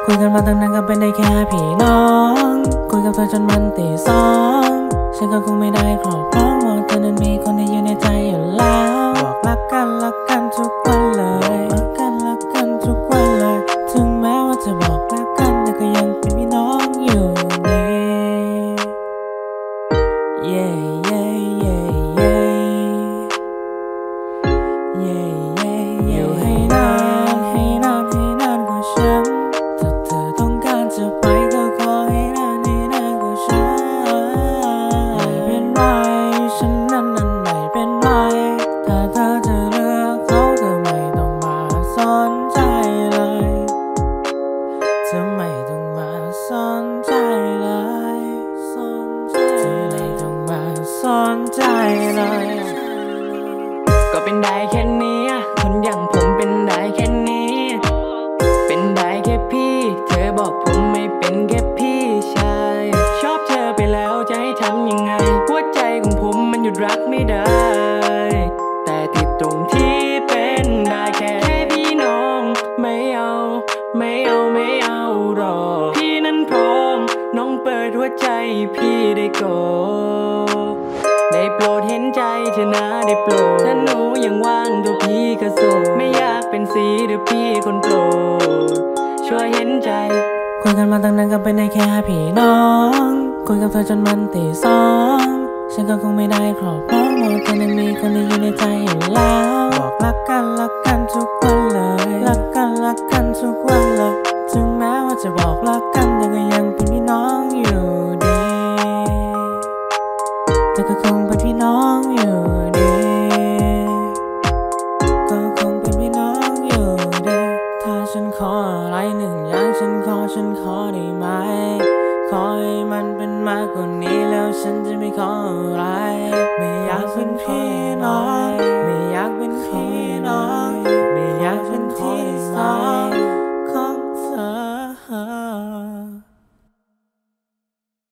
คุยกันมาตั้งนานก็เป็นได้แค่พี่น้องคุยกับเธอจนมันตีสองฉันก็คงไม่ได้ครอบครองว่าเธอนั้นมีคนที่อยู่ในใจอยู่แล้วบอกรักกันทุกวันเลยรักกันทุกวันเลยถึงแม้ว่าจะบอกรักกันแต่ก็ยังเป็นพี่น้องอยู่ดี yeah yeah yeah yeah yeah yeah อยู่ให้นานกว่าฉันถ้าเธอต้องการจะไปก็ขอให้นานกว่าฉันไม่เป็นไรฉันนั้นไม่เป็นไรถ้าเธอจะเลือกเขาก็ไม่ต้องมาสนใจเลยเธอไม่ต้องมาสนใจเลยเธอไม่ต้องมาสนใจเลยก็เป็นได้แค่นี้คนอย่างผมเป็นได้แค่นี้เป็นได้แค่พี่เธอบอกผมไม่เป็นแค่พี่ชายชอบเธอไปแล้วจะให้ทำยังไงหัวใจของผมมันหยุดรักไม่ได้แต่ติดตรงที่เป็นได้แค่พี่น้องไม่เอาหรอกพี่นั้นพร้อมน้องเปิดหัวใจพี่ได้ก่อนได้โปรดเห็นใจเธอนะได้โปรดถ้าหนูยังว่างตัวพี่ก็โสดไม่อยากเป็นสีหรือพี่คนโปรดช่วยเห็นใจคุยกันมาตั้งนานก็เป็นได้แค่พี่น้องคุยกับเธอจนมันตีสองฉันก็คงไม่ได้ครอบครองว่าเธอนั้นมีคนที่อยู่ในใจอยู่แล้วบอกรักกันทุกวันเลยรักกันทุกวันเลยถึงแม้ว่าจะบอกรักกันแต่ก็ยังเป็นพี่น้องอยู่ดีแต่ก็คงเป็นพี่น้องอยู่ดีก็คงเป็นพี่น้องอยู่ดีถ้าฉันขออะไรหนึ่งอย่างฉันขอได้ไหมขอให้มันเป็นมากกว่านี้แล้วฉันจะไม่ขออะไรไม่อยากเป็นพี่น้อง